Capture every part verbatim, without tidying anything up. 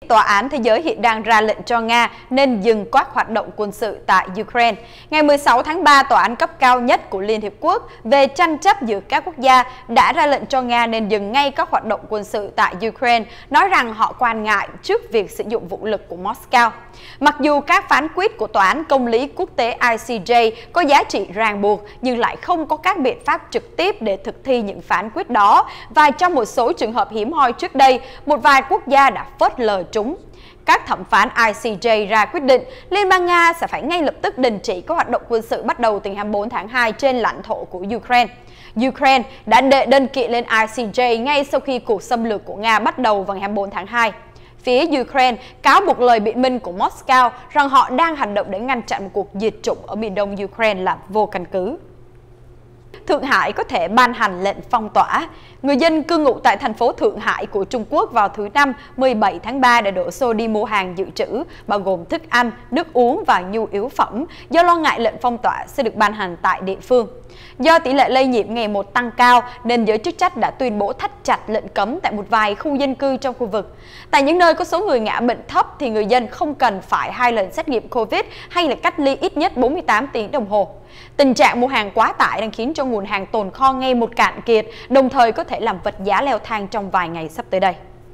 Tòa án Thế giới hiện đang ra lệnh cho Nga nên dừng các hoạt động quân sự tại Ukraine. Ngày mười sáu tháng ba, Tòa án cấp cao nhất của Liên Hiệp Quốc về tranh chấp giữa các quốc gia đã ra lệnh cho Nga nên dừng ngay các hoạt động quân sự tại Ukraine, nói rằng họ quan ngại trước việc sử dụng vũ lực của Moscow. Mặc dù các phán quyết của Tòa án Công lý Quốc tế I C J có giá trị ràng buộc, nhưng lại không có các biện pháp trực tiếp để thực thi những phán quyết đó, và trong một số trường hợp hiếm hoi trước đây, một vài quốc gia đã phớt lờ chúng. Các thẩm phán I C J ra quyết định Liên bang Nga sẽ phải ngay lập tức đình chỉ các hoạt động quân sự bắt đầu từ ngày hai mươi bốn tháng hai trên lãnh thổ của Ukraine. Ukraine đã đệ đơn kiện lên I C J ngay sau khi cuộc xâm lược của Nga bắt đầu vào ngày hai mươi bốn tháng hai. Phía Ukraine cáo buộc lời biện minh của Moscow rằng họ đang hành động để ngăn chặn một cuộc diệt chủng ở miền đông Ukraine là vô căn cứ. Thượng Hải có thể ban hành lệnh phong tỏa. Người dân cư ngụ tại thành phố Thượng Hải của Trung Quốc vào thứ Năm mười bảy tháng ba đã đổ xô đi mua hàng dự trữ, bao gồm thức ăn, nước uống và nhu yếu phẩm, do lo ngại lệnh phong tỏa sẽ được ban hành tại địa phương. Do tỷ lệ lây nhiễm ngày một tăng cao, nên giới chức trách đã tuyên bố thắt chặt lệnh cấm tại một vài khu dân cư trong khu vực. Tại những nơi có số người ngã bệnh thấp thì người dân không cần phải hai lần xét nghiệm Covid hay là cách ly ít nhất bốn mươi tám tiếng đồng hồ. Tình trạng mua hàng quá tải đang khiến cho nguồn hàng tồn kho ngày một cạn kiệt, đồng thời có thể làm vật giá leo thang trong vài ngày sắp tới đây.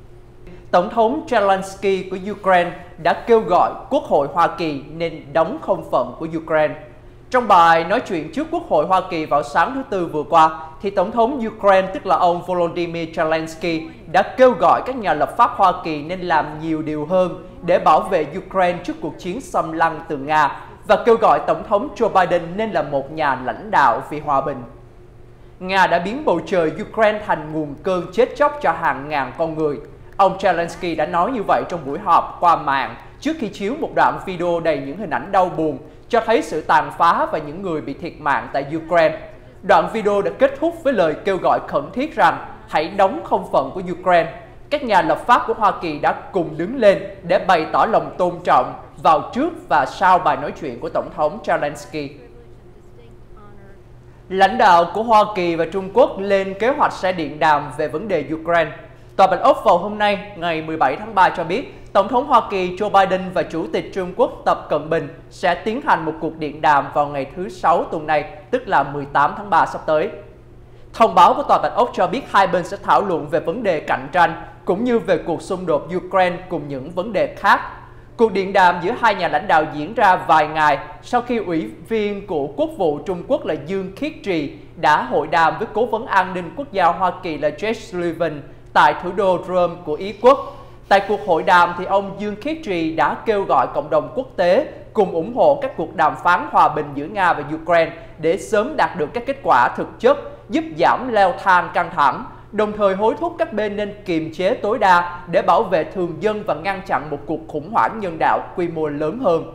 Tổng thống Zelensky của Ukraine đã kêu gọi Quốc hội Hoa Kỳ nên đóng không phận của Ukraine. Trong bài nói chuyện trước Quốc hội Hoa Kỳ vào sáng thứ Tư vừa qua, thì Tổng thống Ukraine, tức là ông Volodymyr Zelensky, đã kêu gọi các nhà lập pháp Hoa Kỳ nên làm nhiều điều hơn để bảo vệ Ukraine trước cuộc chiến xâm lăng từ Nga, và kêu gọi Tổng thống Joe Biden nên là một nhà lãnh đạo vì hòa bình. Nga đã biến bầu trời Ukraine thành nguồn cơn chết chóc cho hàng ngàn con người. Ông Zelensky đã nói như vậy trong buổi họp qua mạng trước khi chiếu một đoạn video đầy những hình ảnh đau buồn cho thấy sự tàn phá và những người bị thiệt mạng tại Ukraine. Đoạn video đã kết thúc với lời kêu gọi khẩn thiết rằng hãy đóng không phận của Ukraine. Các nhà lập pháp của Hoa Kỳ đã cùng đứng lên để bày tỏ lòng tôn trọng vào trước và sau bài nói chuyện của Tổng thống Zelensky. Lãnh đạo của Hoa Kỳ và Trung Quốc lên kế hoạch sẽ điện đàm về vấn đề Ukraine. Tòa Bạch Ốc vào hôm nay, ngày mười bảy tháng ba cho biết, Tổng thống Hoa Kỳ Joe Biden và Chủ tịch Trung Quốc Tập Cận Bình sẽ tiến hành một cuộc điện đàm vào ngày thứ Sáu tuần này, tức là mười tám tháng ba sắp tới. Thông báo của Tòa Bạch Ốc cho biết hai bên sẽ thảo luận về vấn đề cạnh tranh, cũng như về cuộc xung đột Ukraine cùng những vấn đề khác. Cuộc điện đàm giữa hai nhà lãnh đạo diễn ra vài ngày sau khi Ủy viên của Quốc vụ Trung Quốc là Dương Khiết Trì đã hội đàm với Cố vấn An ninh Quốc gia Hoa Kỳ là Jake Sullivan tại thủ đô Rome của Ý Quốc. Tại cuộc hội đàm thì ông Dương Khiết Trì đã kêu gọi cộng đồng quốc tế cùng ủng hộ các cuộc đàm phán hòa bình giữa Nga và Ukraine để sớm đạt được các kết quả thực chất giúp giảm leo thang căng thẳng, đồng thời hối thúc các bên nên kiềm chế tối đa để bảo vệ thường dân và ngăn chặn một cuộc khủng hoảng nhân đạo quy mô lớn hơn.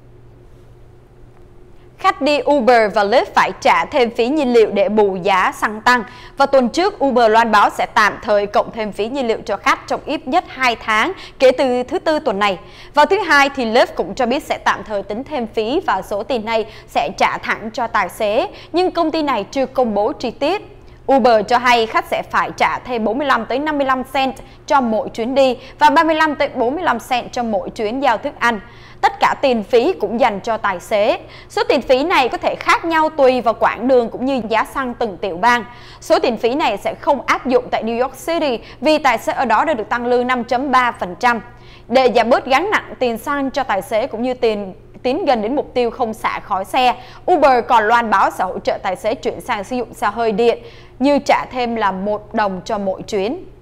Khách đi Uber và Lyft phải trả thêm phí nhiên liệu để bù giá xăng tăng. Và tuần trước, Uber loan báo sẽ tạm thời cộng thêm phí nhiên liệu cho khách trong ít nhất hai tháng kể từ thứ Tư tuần này. Vào thứ Hai thì Lyft cũng cho biết sẽ tạm thời tính thêm phí và số tiền này sẽ trả thẳng cho tài xế, nhưng công ty này chưa công bố chi tiết. Uber cho hay khách sẽ phải trả thêm bốn mươi lăm tới năm mươi lăm cent cho mỗi chuyến đi và ba mươi lăm tới bốn mươi lăm cent cho mỗi chuyến giao thức ăn. Tất cả tiền phí cũng dành cho tài xế. Số tiền phí này có thể khác nhau tùy vào quãng đường cũng như giá xăng từng tiểu bang. Số tiền phí này sẽ không áp dụng tại New York City vì tài xế ở đó đã được tăng lương năm phẩy ba phần trăm. Để giảm bớt gánh nặng tiền xăng cho tài xế cũng như tiền tiến gần đến mục tiêu không xả khói xe, Uber còn loan báo sẽ hỗ trợ tài xế chuyển sang sử dụng xe hơi điện, như trả thêm là một đồng cho mỗi chuyến.